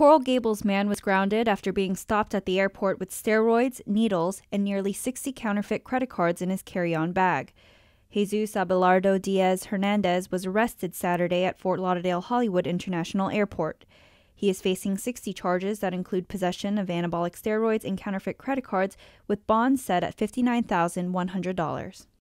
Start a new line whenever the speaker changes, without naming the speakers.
Coral Gables man was grounded after being stopped at the airport with steroids, needles, and nearly 60 counterfeit credit cards in his carry-on bag. Jesus Abelardo Diaz Hernandez was arrested Saturday at Fort Lauderdale Hollywood International Airport. He is facing 60 charges that include possession of anabolic steroids and counterfeit credit cards, with bonds set at $59,100.